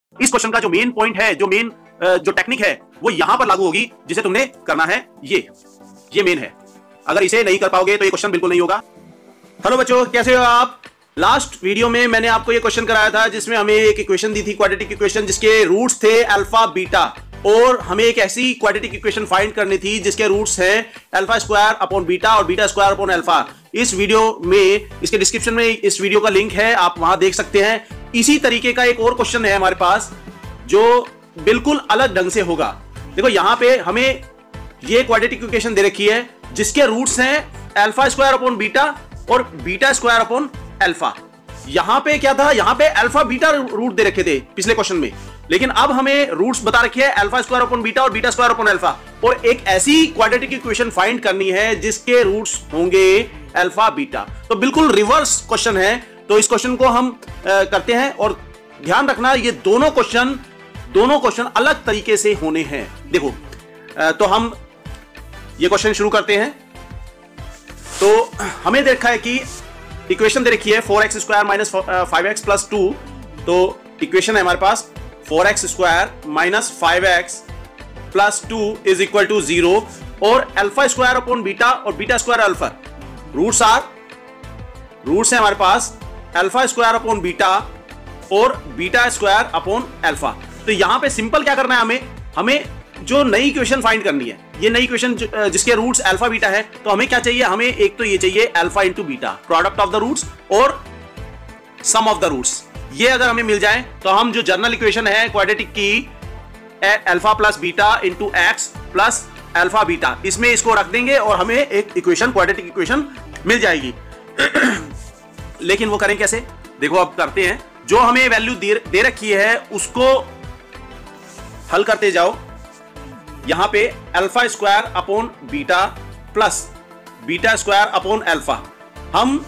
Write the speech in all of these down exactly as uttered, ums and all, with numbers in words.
इस क्वेश्चन का जो मेन पॉइंट है, जो मेन जो टेक्निक है, वो यहां पर लागू होगी जिसे तुमने करना है। ये ये मेन है। अगर इसे नहीं कर पाओगे तो ये क्वेश्चन बिल्कुल नहीं होगा। हेलो बच्चों, कैसे हो आप? लास्ट वीडियो में मैंने आपको ये क्वेश्चन कराया था जिसमें हमें एक इक्वेशन दी थी, क्वाड्रेटिक इक्वेशन, जिसके रूट्स थे अल्फा बीटा, और हमें एक ऐसी क्वाड्रेटिक इक्वेशन फाइंड करनी थी जिसके रूट्स हैं अल्फा स्क्वायर अपॉन बीटा और बीटा स्क्वायर अपॉन अल्फा। इस वीडियो में, इसके डिस्क्रिप्शन में इस वीडियो का लिंक है, आप वहां देख सकते हैं। इसी तरीके का एक और क्वेश्चन है हमारे पास जो बिल्कुल अलग ढंग से होगा। देखो यहां पे हमें ये क्वाड्रेटिक इक्वेशन दे रखी है जिसके रूट्स हैं अल्फा स्क्वायर अपॉन बीटा और बीटा स्क्वायर अपॉन अल्फा। यहां पे क्या था, यहां पे अल्फा बीटा रूट दे रखे थे पिछले क्वेश्चन में, लेकिन अब हमें रूट्स बता रखे हैं अल्फा स्क्वायर अपॉन बीटा और बीटा स्क्वायर अपॉन अल्फा, और एक ऐसी क्वाड्रेटिक इक्वेशन फाइंड करनी है जिसके रूट्स होंगे अल्फा बीटा। तो बिल्कुल रिवर्स क्वेश्चन है। तो इस क्वेश्चन को हम आ, करते हैं, और ध्यान रखना ये दोनों क्वेश्चन दोनों क्वेश्चन अलग तरीके से होने हैं। देखो आ, तो हम ये क्वेश्चन शुरू करते हैं। तो हमें देखा है कि इक्वेशन दे रखी है four x square minus five x plus two. तो इक्वेशन है हमारे पास four x square minus five x plus two is equal to zero, और अल्फा स्क्वायर अपॉन बीटा और beta square alpha. Roots are roots है हमारे पास alpha square upon beta और बीटा स्क्वायर अपॉन अल्फा। तो यहां पे सिंपल क्या करना है, हमें हमें जो नई इक्वेशन फाइंड करनी है, ये नई इक्वेशन जिसके रूट्स अल्फा बीटा है, तो हमें क्या चाहिए, हमें एक तो ये चाहिए alpha into beta, product of the roots और सम ऑफ द रूट्स। ये अगर हमें मिल जाए तो हम जो जनरल इक्वेशन है क्वाड्रेटिक की, alpha plus beta into x plus alpha beta, इसमें इसको रख देंगे और हमें एक इक्वेशन, क्वाड्रेटिक इक्वेशन मिल जाएगी। लेकिन वो करें कैसे, देखो अब करते हैं। जो हमें वैल्यू दे, दे रखी है उसको हल करते जाओ। यहां पे alpha square upon beta plus beta square upon alpha, हम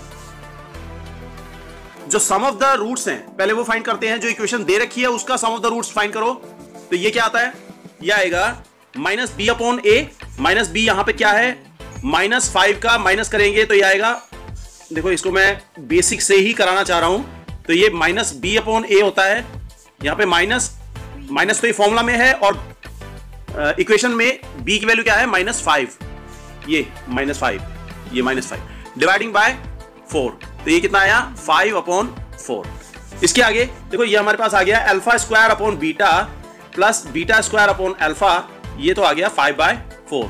जो सम ऑफ द रूट्स हैं पहले वो फाइंड करते हैं। जो इक्वेशन दे रखी है उसका sum of the roots find करो। तो ये क्या आता है, ये आएगा minus b upon a. Minus b यहां पे क्या है, माइनस फाइव का माइनस करेंगे तो ये आएगा, देखो इसको मैं बेसिक से ही कराना चाह रहा हूं। तो ये माइनस बी अपॉन ए होता है। यहां पे माइनस माइनस तो ये फॉर्मूला में है, और इक्वेशन uh, में b की वैल्यू क्या है, माइनस फाइव। ये माइनस फाइव, ये minus five dividing by four, तो ये कितना आया, फाइव अपॉन फोर। इसके आगे देखो ये हमारे पास आ गया alpha square upon beta plus beta square upon alpha, ये तो आ गया फाइव बाय फोर।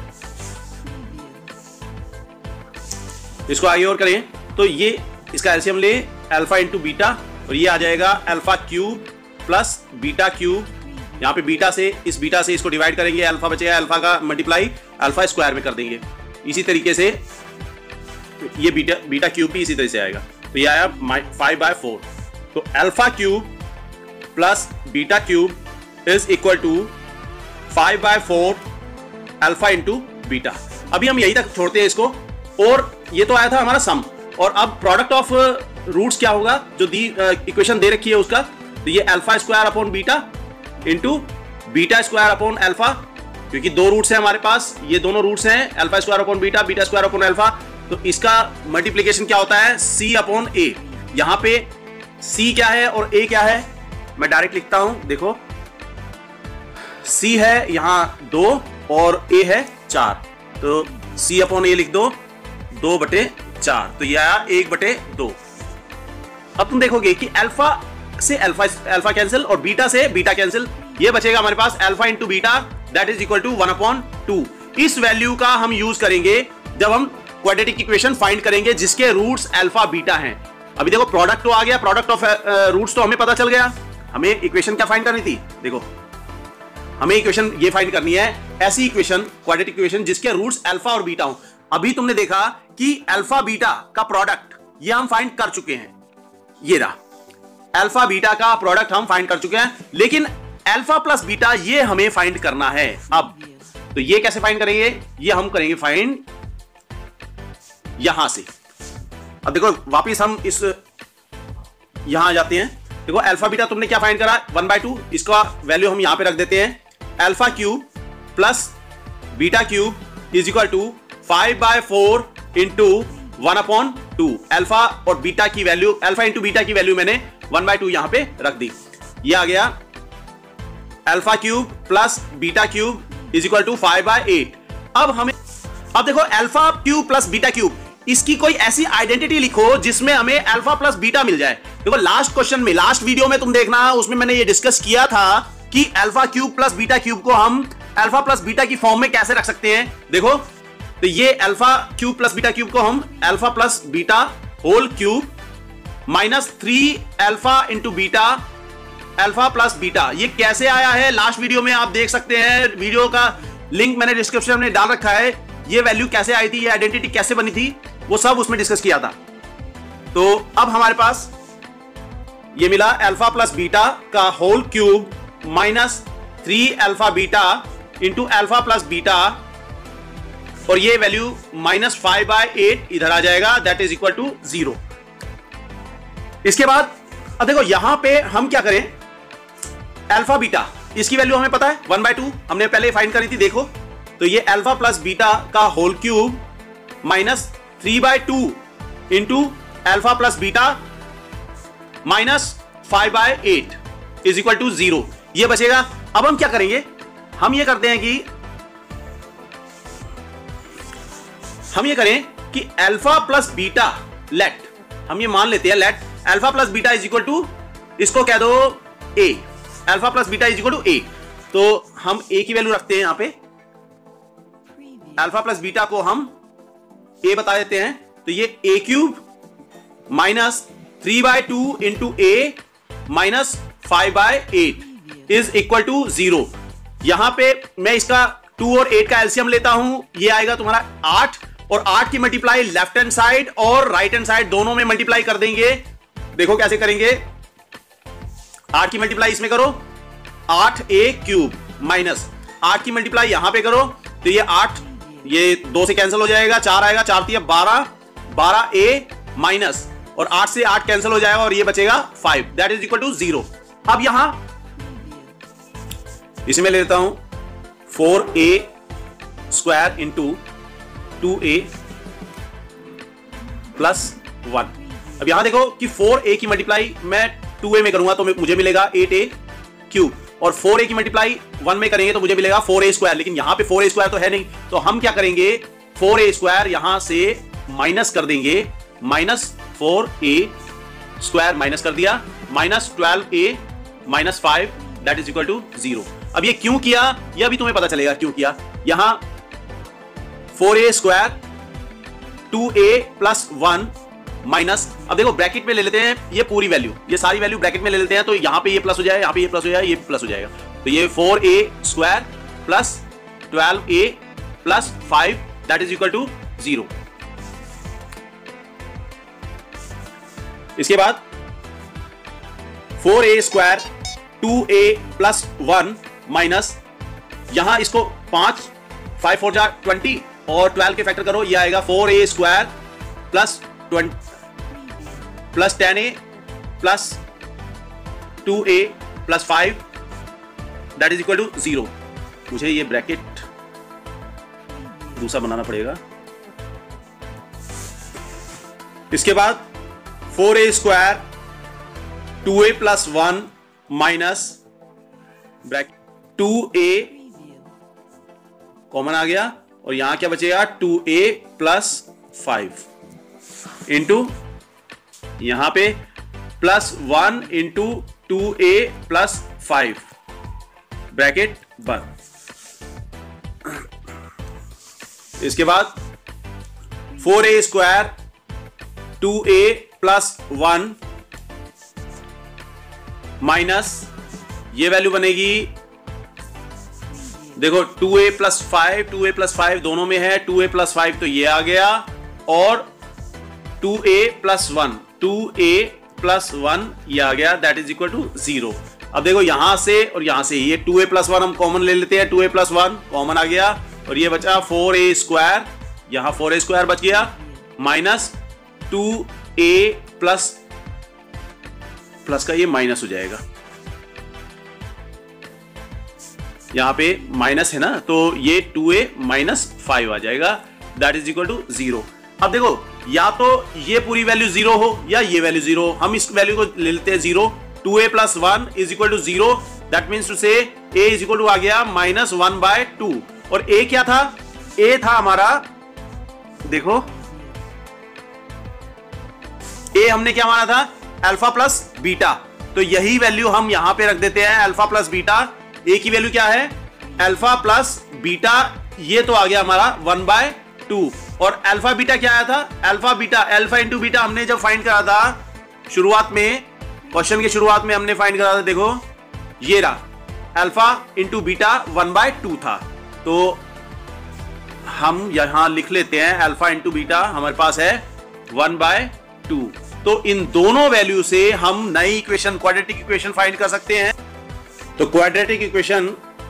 इसको आगे और करें तो ये इसका एलसीएम ले अल्फा इंटू बीटा, और ये आ जाएगा alpha cube plus beta cube. यहाँ पे बीटा से, इस बीटा से इसको डिवाइड करेंगे, अल्फा बचेगा, अल्फा का मल्टीप्लाई अल्फा स्क्वायर में कर देंगे। इसी तरीके से ये बीटा बीटा क्यूब भी इसी तरह से आएगा। तो ये आया फाइव बाय फोर। तो alpha cube plus beta cube is equal to five by four alpha into beta. अभी हम यही तक छोड़ते हैं इसको, और ये तो आया था हमारा सम, और अब प्रोडक्ट ऑफ रूट्स क्या होगा जो दी इक्वेशन दे रखी है उसका। तो ये alpha square upon beta into beta square upon alpha, क्योंकि दो रूट्स हैं हमारे पास, ये दोनों रूट्स हैं alpha square upon beta, beta square upon alpha. तो इसका मल्टीप्लिकेशन क्या होता है, c अपॉन ए। यहां पे c क्या है और a क्या है, मैं डायरेक्ट लिखता हूं। देखो c है यहां दो और a है चार, तो c अपॉन ए लिख दो, दो बटे चार, तो यह आया एक बटे दो। अब तुम देखोगे कि अल्फा से अल्फा अल्फा कैंसिल और बीटा से बीटा कैंसिल, ये बचेगा हमारे पास alpha into beta that is equal to one upon two. इस वैल्यू का हम यूज करेंगे जब हम क्वाड्रेटिक इक्वेशन फाइंड करेंगे जिसके रूट्स अल्फा बीटा हैं। अभी देखो प्रोडक्ट तो आ गया, प्रोडक्ट ऑफ रूट्स तो हमें पता चल गया। हमें इक्वेशन क्या फाइंड करनी थी, देखो हमें इक्वेशन ये फाइंड करनी है, ऐसी इक्वेशन, क्वाड्रेटिक इक्वेशन जिसके रूट्स अल्फा और बीटा हो। अभी तुमने देखा कि अल्फा बीटा का प्रोडक्ट ये हम फाइंड कर चुके हैं, ये रहा अल्फा बीटा का प्रोडक्ट हम फाइंड कर चुके हैं, लेकिन अल्फा प्लस बीटा ये हमें फाइंड करना है। अब तो ये कैसे फाइंड करेंगे, ये हम करेंगे फाइंड यहां से। अब देखो वापिस हम इस यहां आ जाते हैं। देखो अल्फा बीटा तुमने क्या फाइंड करा, वन बाय टू, इसका वैल्यू हम यहां पे रख देते हैं। Alpha cube plus beta cube is equal to five by four into one upon two. Alpha और बीटा की वैल्यू, अल्फा इंटू बीटा की वैल्यू मैंने वन बाय टू यहां पे रख दी। ये आ गया alpha cube plus beta cube is equal to five by eight. अब हमें अब देखो alpha cube plus beta cube, इसकी कोई ऐसी आइडेंटिटी लिखो जिसमें हमें अल्फा प्लस बीटा मिल जाए। देखो लास्ट क्वेश्चन में, लास्ट वीडियो में तुम देखना, उसमें मैंने ये डिस्कस किया था कि alpha cube plus beta cube को हम अल्फा प्लस बीटा की फॉर्म में कैसे रख सकते हैं। देखो तो ये alpha cube plus beta cube को हम alpha plus beta whole cube minus three alpha into beta alpha plus beta, ये कैसे आया है लास्ट वीडियो में आप देख सकते हैं। वीडियो का लिंक मैंने डिस्क्रिप्शन में डाल रखा है। ये वैल्यू कैसे आई थी, ये आइडेंटिटी कैसे बनी थी, वो सब उसमें डिस्कस किया था। तो अब हमारे पास ये मिला अल्फा प्लस बीटा का whole cube minus three alpha beta into alpha plus beta, और ये value minus five by eight इधर आ जाएगा, that is equal to zero. इसके बाद अब देखो यहां पे हम क्या करें, अल्फा बीटा इसकी वैल्यू हमें पता है वन बाय टू, हमने पहले फाइंड करी थी। देखो तो ये अल्फा प्लस बीटा का whole cube minus three by two into alpha plus beta minus five by eight is equal to zero, ये बचेगा। अब हम क्या करेंगे, हम ये करते हैं कि हम ये करें कि अल्फा प्लस बीटा लेट, हम ये मान लेते हैं let alpha plus beta is equal to, इसको कह दो a, alpha plus beta is equal to a. तो हम ए की वैल्यू रखते हैं यहां पे, अल्फा प्लस बीटा को हम ए बता देते हैं। तो ये a cube minus three by two into a minus five by eight is equal to zero. यहां पे मैं इसका टू और एट का एलसीएम लेता हूं, ये आएगा तुम्हारा आठ, और आठ की मल्टीप्लाई लेफ्ट हैंड साइड और राइट हैंड साइड दोनों में मल्टीप्लाई कर देंगे। देखो कैसे करेंगे, आठ की मल्टीप्लाई इसमें करो, आठ ए क्यूब माइनस आठ की मल्टीप्लाई यहां पे करो, तो ये आठ, ये दो से कैंसिल हो जाएगा, चार आएगा, चार तीन बारह, बारह ए माइनस, और आठ से आठ कैंसिल हो जाएगा और ये बचेगा five, that is equal to zero. अब यहां इसमें ले लेता हूं four a square into two a plus one. अब यहां देखो कि फोर ए की मल्टीप्लाई मैं टू ए में करूंगा तो मुझे मिलेगा एट ए क्यूब, और फोर ए की मल्टीप्लाई वन में करेंगे तो मुझे मिलेगा फोर ए स्क्वायर, लेकिन यहां पे फोर ए स्क्वायर तो है नहीं, तो हम क्या करेंगे, फोर ए स्क्वायर यहां से माइनस कर देंगे, minus four a square minus कर दिया, minus twelve a minus five that is equal to zero. अब ये क्यों किया, यह भी तुम्हें पता चलेगा क्यों किया। यहां four a square two a plus one minus, अब देखो ब्रैकेट में ले लेते हैं ये पूरी वैल्यू, ये सारी वैल्यू ब्रैकेट में ले लेते हैं, तो यहां पे ये प्लस हो जाएगा, यहां पे ये प्लस हो जाएगा, ये प्लस हो जाएगा, तो ये four a square plus twelve a plus five that is equal to zero. इसके बाद four a square two a plus one minus, यहां इसको पांच, फाइव फोर जा ट्वेंटी और ट्वेल्व के फैक्टर करो, ये आएगा four a square plus twenty plus ten a plus two a plus five that is equal to zero. मुझे ये ब्रैकेट दूसरा बनाना पड़ेगा। इसके बाद four a square two a plus one minus bracket two a common आ गया, और यहां क्या बचेगा, two a plus five into यहां पे plus one into two a plus five bracket बंद। इसके बाद four a square two a plus one minus, ये वैल्यू बनेगी, देखो two a plus five, two a plus five दोनों में है, टू ए प्लस फाइव तो ये आ गया, और two a plus one, two a plus one ये आ गया, that is equal to zero. अब देखो यहां से और यहां से ये टू ए प्लस वन हम कॉमन ले लेते हैं, two a plus one common आ गया, और ये बचा फोर ए स्क्वायर, यहां फोर ए स्क्वायर बच गया, minus two a plus plus का ये माइनस हो जाएगा, यहां पे माइनस है ना, तो ये टू ए माइनस फाइव आ जाएगा, that is equal to zero. अब देखो या तो ये पूरी वैल्यू जीरो हो या ये वैल्यू जीरो, हम इस वैल्यू को ले लेते हैं zero, two a plus one is equal to zero, that means two से ए इज इक्वल टू आ गया माइनस वन बाय टू। और ए क्या था? ए था हमारा, देखो ए हमने क्या माना था? Alpha plus beta. तो यही वैल्यू हम यहां पे रख देते हैं, अल्फा प्लस बीटा। ए की वैल्यू क्या है? अल्फा प्लस बीटा, ये तो आ गया हमारा वन बाय टू। और अल्फा बीटा क्या आया था? Alpha beta, alpha into beta हमने जब फाइंड करा था शुरुआत में, क्वेश्चन के शुरुआत में हमने फाइंड करा था, देखो ये रहा alpha into beta one by two था। तो हम यहां लिख लेते हैं अल्फा इंटू बीटा हमारे पास है वन बाय टू। तो इन दोनों वैल्यू से हम नई इक्वेशन, क्वाड्रेटिक इक्वेशन फाइंड कर सकते हैं। तो क्वाड्रेटिक इक्वेशन,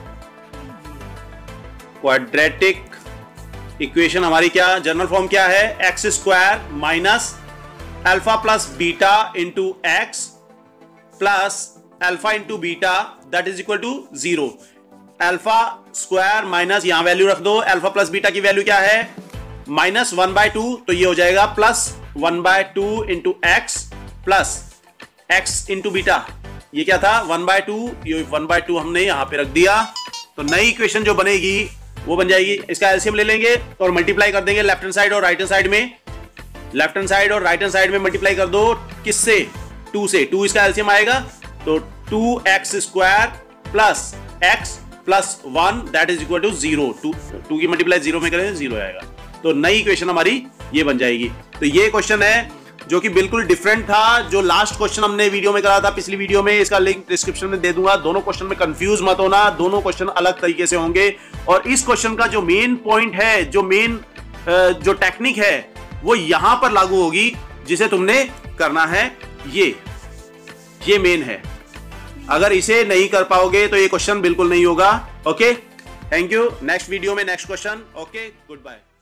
क्वाड्रेटिक इक्वेशन हमारी क्या जनरल फॉर्म क्या है? X square minus alpha plus beta into x plus alpha into beta that is equal to zero. Alpha square minus, यहां वैल्यू रख दो, अल्फा प्लस बीटा की वैल्यू क्या है? Minus one by two. तो ये हो जाएगा plus one by two into x plus x into beta, ये क्या था? One by two. ये वन बाय टू हमने यहां पे रख दिया। तो नई इक्वेशन जो बनेगी वो बन जाएगी, इसका एलसीएम ले लेंगे और मल्टीप्लाई कर देंगे लेफ्ट हैंड साइड और राइट हैंड साइड में। लेफ्ट हैंड साइड और राइट हैंड साइड में मल्टीप्लाई कर दो, किससे? टू से। टू इसका एलसीएम आएगा, तो two x square plus x plus one that is equal to zero. Two two की मल्टीप्लाई जीरो में करें, जीरो आएगा। तो नई इक्वेशन हमारी ये बन जाएगी। तो ये क्वेश्चन है जो कि बिल्कुल डिफरेंट था, जो लास्ट क्वेश्चन हमने वीडियो में करा था पिछली वीडियो में, इसका लिंक डिस्क्रिप्शन में दे दूंगा। दोनों क्वेश्चन में कंफ्यूज मत होना, दोनों क्वेश्चन अलग तरीके से होंगे। और इस क्वेश्चन का जो मेन पॉइंट है, जो मेन जो टेक्निक है, वो यहां पर लागू होगी, जिसे तुमने करना है ये ये मेन है। अगर इसे नहीं कर पाओगे तो ये क्वेश्चन बिल्कुल नहीं होगा। Okay, thank you. Next video में next question. Okay, good bye.